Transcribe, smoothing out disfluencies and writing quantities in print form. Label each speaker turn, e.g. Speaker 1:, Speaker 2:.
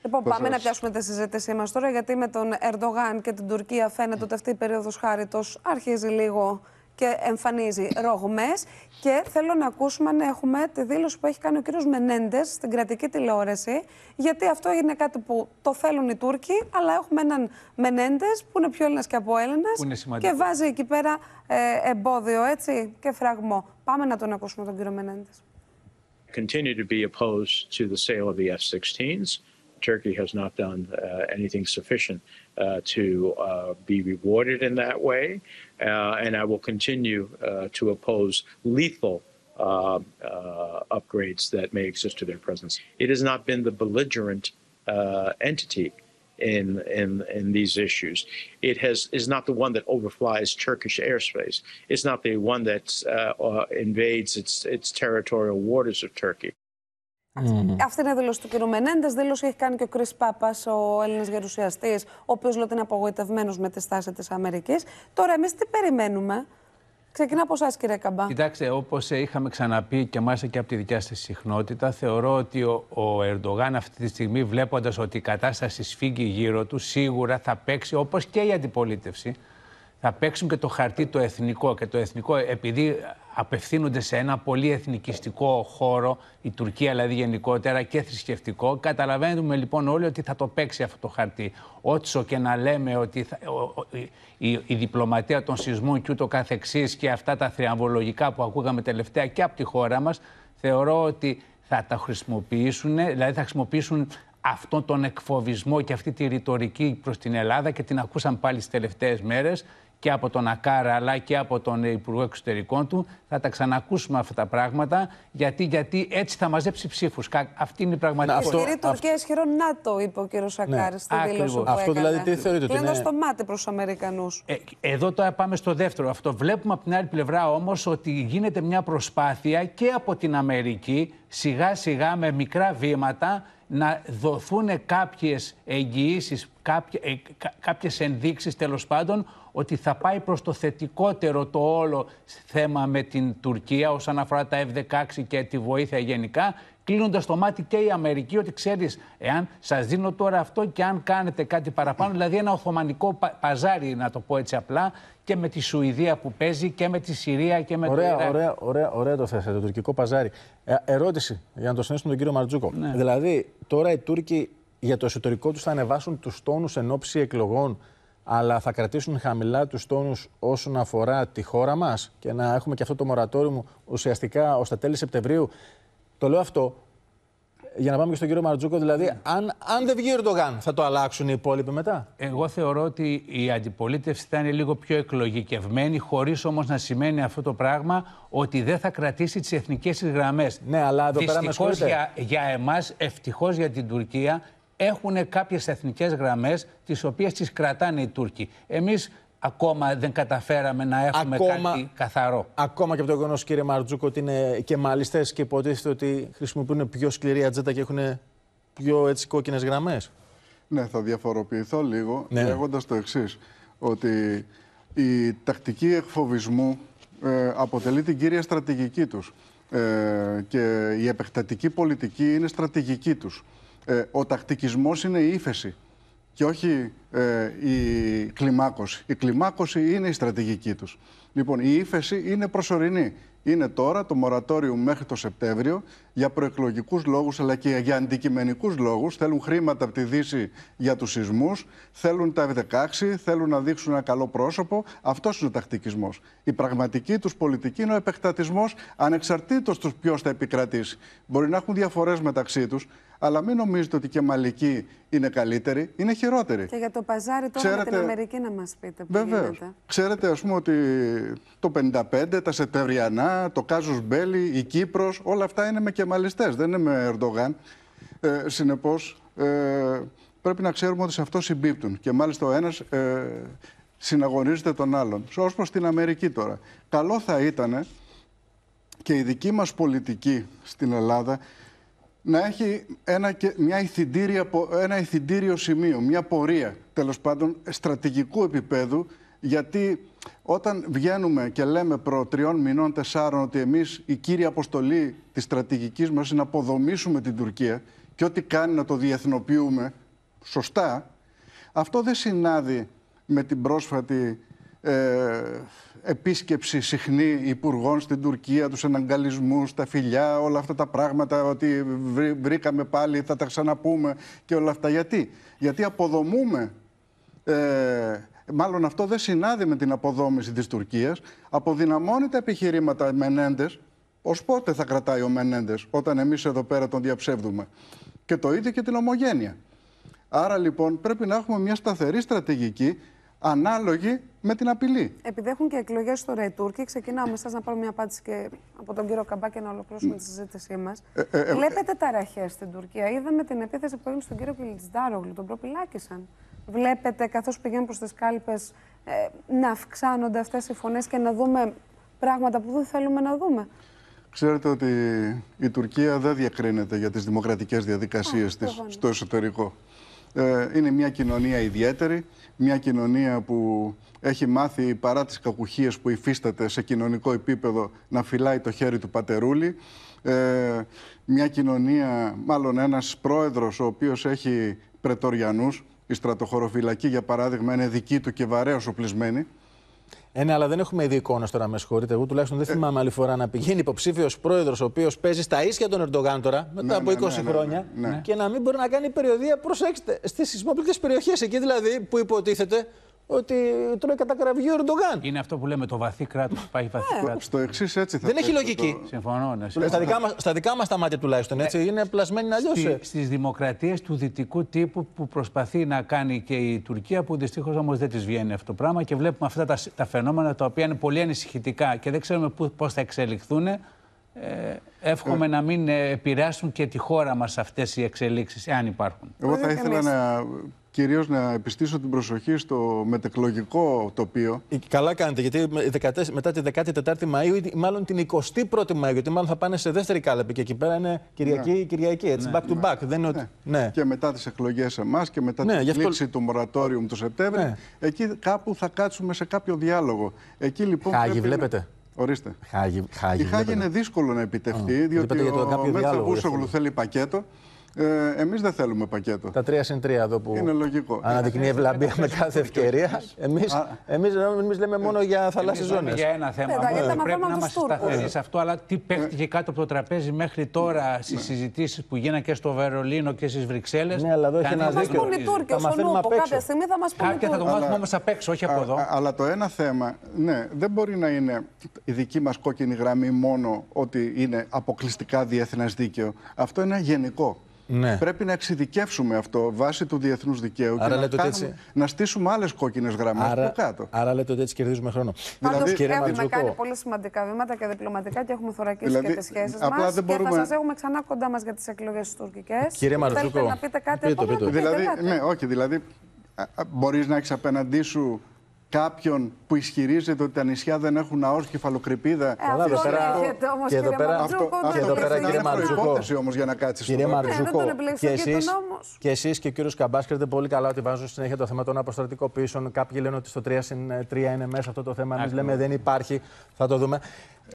Speaker 1: Λοιπόν, πάμε να πιάσουμε τη συζήτησή μας τώρα, γιατί με τον Ερντογάν και την Τουρκία φαίνεται ότι αυτή η περίοδος χάριτος αρχίζει λίγο και εμφανίζει ρογμές. Και θέλω να ακούσουμε αν έχουμε τη δήλωση που έχει κάνει ο κύριος Μενέντες στην κρατική τηλεόραση, γιατί αυτό είναι κάτι που το θέλουν οι Τούρκοι, αλλά έχουμε έναν Μενέντες που είναι πιο Έλληνας και από Έλληνας και βάζει εκεί πέρα εμπόδιο, έτσι, και φραγμό. Πάμε να τον ακούσουμε τον κύριο Μενέντες.
Speaker 2: Continue to be opposed to the sale of the F-16s. Turkey has not done anything sufficient to be rewarded in that way, and I will continue to oppose lethal upgrades that may exist to their presence. It has not been the belligerent entity in these issues. It is not the one that overflies Turkish airspace. It's not the one that invades its territorial waters of Turkey.
Speaker 1: Αυτή είναι η δήλωση του κ. Μενέντες. Δήλωση έχει κάνει και ο Κρίς Πάπας, ο Έλληνας γερουσιαστής, ο οποίος λέει ότι είναι απογοητευμένος με τη στάση της Αμερικής. Τώρα, εμείς τι περιμένουμε? Ξεκινά από εσάς, κύριε Καμπά.
Speaker 3: Κοιτάξτε, όπως είχαμε ξαναπεί και μάλιστα και από τη δικιά σας συχνότητα, θεωρώ ότι ο Ερντογάν αυτή τη στιγμή, βλέποντας ότι η κατάσταση σφίγγει γύρω του, σίγουρα θα παίξει, όπως και η αντιπολίτευση, θα παίξουν και το χαρτί το εθνικό. Και το εθνικό, επειδή απευθύνονται σε ένα πολύ εθνικιστικό χώρο, η Τουρκία δηλαδή γενικότερα, και θρησκευτικό, καταλαβαίνουμε λοιπόν όλοι ότι θα το παίξει αυτό το χαρτί. Ότσο και να λέμε ότι η διπλωματία των σεισμών και ούτω καθεξής και αυτά τα θριαμβολογικά που ακούγαμε τελευταία και από τη χώρα μας, θεωρώ ότι θα τα χρησιμοποιήσουν, δηλαδή θα χρησιμοποιήσουν αυτόν τον εκφοβισμό και αυτή τη ρητορική προς την Ελλάδα, και την ακούσαν πάλι στις τελευταίες μέρες και από τον Ακάρα αλλά και από τον Υπουργό Εξωτερικών του. Θα τα ξανακούσουμε αυτά τα πράγματα, γιατί έτσι θα μαζέψει ψήφους. Αυτή είναι η πραγματικότητα.
Speaker 1: Ισχυρή Τουρκία, ισχυρό ΝΑΤΟ, είπε ο κύριος Ακάρης στη δήλωση που
Speaker 4: αυτό
Speaker 1: έκανε.
Speaker 4: δηλαδή τι θεωρείτε ότι
Speaker 1: είναι? Στο μάτι προς τους Αμερικανούς.
Speaker 3: Εδώ τώρα πάμε στο δεύτερο. Αυτό βλέπουμε από την άλλη πλευρά όμως ότι γίνεται μια προσπάθεια και από την Αμερική σιγά σιγά με μικρά βήματα να δοθούν κάποιες εγγυήσεις, κάποιες ενδείξεις τέλος πάντων ότι θα πάει προς το θετικότερο το όλο θέμα με την Τουρκία όσον αφορά τα F-16 και τη βοήθεια γενικά, κλείνοντας το μάτι και η Αμερική ότι ξέρεις, εάν σας δίνω τώρα αυτό και αν κάνετε κάτι παραπάνω, δηλαδή ένα οθωμανικό παζάρι, να το πω έτσι απλά, και με τη Σουηδία που παίζει και με τη Συρία και με το Ιράκ.
Speaker 4: Ωραία το θέσατε, το τουρκικό παζάρι. Ερώτηση για να το συνέσουμε τον κύριο Μαρτζούκο.
Speaker 3: Ναι.
Speaker 4: Δηλαδή, τώρα οι Τούρκοι για το εσωτερικό τους θα ανεβάσουν τους τόνους εν ώψη εκλογών, αλλά θα κρατήσουν χαμηλά τους τόνους όσον αφορά τη χώρα μας και να έχουμε και αυτό το μορατόριο ουσιαστικά ως τα τέλη Σεπτεμβρίου. Το λέω αυτό για να πάμε και στον κύριο Μαρτζούκο. Δηλαδή, αν δεν βγει ο Ερντογάν, θα το αλλάξουν οι υπόλοιποι μετά?
Speaker 3: Εγώ θεωρώ ότι η αντιπολίτευση θα είναι λίγο πιο εκλογικευμένη, χωρίς όμως να σημαίνει αυτό το πράγμα ότι δεν θα κρατήσει τις εθνικές της γραμμές.
Speaker 4: Ναι, αλλά εδώ πέρα
Speaker 3: δυστυχώς για εμάς, ευτυχώς για την Τουρκία, έχουν κάποιες εθνικές γραμμές τις οποίες τις κρατάνε οι Τούρκοι. Εμείς ακόμα δεν καταφέραμε να έχουμε κάτι καθαρό.
Speaker 4: Ακόμα και από το γεγονός, κύριε Μαρτζούκο, ότι είναι και μαλιστές και υποτίθεται ότι χρησιμοποιούν πιο σκληρή ατζέντα και έχουν πιο έτσι κόκκινες γραμμές.
Speaker 5: Ναι, θα διαφοροποιηθώ λίγο λέγοντας το εξής, ότι η τακτική εκφοβισμού αποτελεί την κύρια στρατηγική τους και η επεκτατική πολιτική είναι στρατηγική τους. Ο τακτικισμός είναι η ύφεση και όχι η κλιμάκωση. Η κλιμάκωση είναι η στρατηγική τους. Λοιπόν, η ύφεση είναι προσωρινή. Είναι τώρα το μορατόριο μέχρι το Σεπτέμβριο για προεκλογικούς λόγους αλλά και για αντικειμενικούς λόγους. Θέλουν χρήματα από τη Δύση για τους σεισμούς, θέλουν τα F-16, θέλουν να δείξουν ένα καλό πρόσωπο. Αυτός είναι ο τακτικισμός. Η πραγματική τους πολιτική είναι ο επεκτατισμός ανεξαρτήτως τους ποιος θα επικρατήσει. Μπορεί να έχουν διαφορές μεταξύ τους, αλλά μην νομίζετε ότι και μαλλικοί είναι καλύτεροι, είναι χειρότεροι. Και
Speaker 1: για το παζάρι τώρα με την Αμερική να μας πείτε.
Speaker 5: Βεβαίως. Ξέρετε, ας πούμε, ότι το 55, τα Σεπτεμβριανά, το Κάζους Μπέλι, η Κύπρος, όλα αυτά είναι με κεμαλιστές, δεν είναι με Ερντογάν. Συνεπώς, πρέπει να ξέρουμε ότι σε αυτό συμπίπτουν. Και μάλιστα ο ένας συναγωνίζεται τον άλλον. Ως προς την Αμερική τώρα. Καλό θα ήταν και η δική μας πολιτική στην Ελλάδα να έχει ένα ηθιντήριο σημείο, μια πορεία, τέλος πάντων, στρατηγικού επίπεδου, γιατί όταν βγαίνουμε και λέμε προ 3 μηνών, 4, ότι εμείς η κύρια αποστολή της στρατηγικής μας είναι να αποδομήσουμε την Τουρκία και ό,τι κάνει να το διεθνοποιούμε σωστά, αυτό δεν συνάδει με την πρόσφατη επίσκεψη συχνή υπουργών στην Τουρκία, τους εναγκαλισμούς, τα φιλιά, όλα αυτά τα πράγματα, ότι βρήκαμε πάλι, θα τα ξαναπούμε και όλα αυτά. Γιατί αποδομούμε, μάλλον αυτό δεν συνάδει με την αποδόμηση της Τουρκίας, αποδυναμώνει τα επιχειρήματα Μενέντες. Ως πότε θα κρατάει ο Μενέντες, όταν εμείς εδώ πέρα τον διαψεύδουμε? Και το ίδιο και την ομογένεια. Άρα λοιπόν πρέπει να έχουμε μια σταθερή στρατηγική, ανάλογη με την απειλή.
Speaker 1: Επειδή έχουν και εκλογές τώρα οι Τούρκοι, ξεκινάω με εσάς να πάρω μια απάντηση και από τον κύριο Καμπά και να ολοκληρώσουμε τη συζήτησή μας. Βλέπετε ταραχές στην Τουρκία? Είδαμε την επίθεση που έγινε στον κύριο Κιλιτζντάρογλου, τον προπυλάκησαν. Βλέπετε καθώς πηγαίνουν προς τις κάλπες να αυξάνονται αυτές οι φωνές και να δούμε πράγματα που δεν θέλουμε να δούμε?
Speaker 5: Ξέρετε ότι η Τουρκία δεν διακρίνεται για τις δημοκρατικές διαδικασίες της στο εσωτερικό. Είναι μια κοινωνία ιδιαίτερη, μια κοινωνία που έχει μάθει, παρά τις κακουχίες που υφίσταται σε κοινωνικό επίπεδο, να φυλάει το χέρι του πατερούλη. Μια κοινωνία, μάλλον ένας πρόεδρος ο οποίος έχει πρετοριανούς. Η στρατοχωροφυλακή, για παράδειγμα, είναι δική του και βαρέως οπλισμένη.
Speaker 4: Ναι, αλλά δεν έχουμε ήδη εικόνες τώρα, με συγχωρείτε. Εγώ τουλάχιστον δεν θυμάμαι άλλη φορά να πηγαίνει υποψήφιος πρόεδρος, ο οποίος παίζει στα ίσια των Ερντογάν τώρα, μετά από 20 χρόνια, και να μην μπορεί να κάνει περιοδεία, προσέξτε, στις σεισμόπληκτες περιοχές. Εκεί δηλαδή που υποτίθεται ότι τρώει κατά κραυγή ο Ερντογάν.
Speaker 3: Είναι αυτό που λέμε το βαθύ κράτος, υπάρχει βαθύ κράτος.
Speaker 5: Στο εξής έτσι θα
Speaker 4: δεν έχει λογική.
Speaker 3: Συμφωνώ. Ναι.
Speaker 4: Στα δικά μας τα μάτια τουλάχιστον, έτσι, είναι πλασμένοι αλλιώς.
Speaker 3: Στις δημοκρατίες του δυτικού τύπου που προσπαθεί να κάνει και η Τουρκία, που δυστυχώς όμως δεν της βγαίνει αυτό το πράγμα, και βλέπουμε αυτά τα φαινόμενα τα οποία είναι πολύ ανησυχητικά και δεν ξέρουμε πώς θα εξελιχθούν. Εύχομαι να μην επηρεάσουν και τη χώρα μας αυτές οι εξελίξεις, εάν υπάρχουν.
Speaker 5: Εγώ θα ήθελα κυρίως να επιστήσω την προσοχή στο μετεκλογικό τοπίο.
Speaker 4: Καλά κάνετε, γιατί μετά τη 14η Μαΐου ή μάλλον την 21η Μαΐου, γιατί μάλλον θα πάνε σε δεύτερη κάλπη και εκεί πέρα είναι Κυριακή, έτσι, back to back. Δεν είναι ότι...
Speaker 5: Και μετά τις εκλογές εμάς και μετά την λήξη του μορατόριου του Σεπτέμβρη, εκεί κάπου θα κάτσουμε σε κάποιο διάλογο. Εκεί λοιπόν
Speaker 4: Χάγη βλέπετε.
Speaker 5: Ορίστε.
Speaker 4: Χάγη
Speaker 5: η Χάγη είναι δύσκολο να επιτευχθεί, διότι ο Μετσαβούσογλου θέλει πακέτο. Εμείς δεν θέλουμε πακέτο.
Speaker 4: Τα 3+3 εδώ που
Speaker 5: είναι λογικό.
Speaker 4: Αναδεικνύει ευλαμπία με κάθε ευκαιρία. Εμείς λέμε μόνο για θαλάσσιες ζώνες.
Speaker 3: Για ένα θέμα. Πρέπει να είμαστε σταθεροί σε αυτό, αλλά τι παίχτηκε κάτω από το τραπέζι μέχρι τώρα στις συζητήσεις που γίνανε και στο Βερολίνο και στις Βρυξέλλες?
Speaker 4: Ναι, αλλά εδώ έχει ένα δίκιο.
Speaker 1: Θα μαθαίνουμε απ' έξω. Κάποια στιγμή θα μας πούνε
Speaker 3: Κάποια θα το μάθουμε όμως απ' έξω, όχι από εδώ.
Speaker 5: Αλλά το ένα θέμα, ναι, δεν μπορεί να είναι η δική μας κόκκινη γραμμή μόνο ότι είναι αποκλειστικά διεθνές δίκαιο. Αυτό είναι γενικό.
Speaker 4: Ναι.
Speaker 5: Πρέπει να εξειδικεύσουμε αυτό βάσει του διεθνούς δικαίου και να στήσουμε άλλες κόκκινες γραμμές πιο κάτω.
Speaker 4: Άρα λέτε ότι έτσι κερδίζουμε χρόνο.
Speaker 1: Πάντως έχουμε κάνει πολύ σημαντικά βήματα και διπλωματικά και έχουμε θωρακίσει και τις σχέσεις μας και θα σας έχουμε ξανά κοντά μας για τις εκλογές τις τουρκικές.
Speaker 4: Κύριε Μαρτζούκο,
Speaker 1: θέλετε να πείτε κάτι ακόμα?
Speaker 5: Δηλαδή μπορείς να έχεις απέναντί σου κάποιον που ισχυρίζεται ότι τα νησιά δεν έχουν ναός κεφαλοκρηπίδα.
Speaker 4: Και εδώ πέρα, κύριε Μαρτζούκο,
Speaker 5: όμως για να κάτσεις.
Speaker 4: Κύριε Μαρτζούκο, και εσείς και ο κύριος Καμπάς ξέρετε πολύ καλά ότι βάζουν συνέχεια το θέμα των αποστρατικοποιήσεων. Κάποιοι λένε ότι στο 3+3 είναι μέσα αυτό το θέμα. Εμείς λέμε δεν υπάρχει. Θα το δούμε.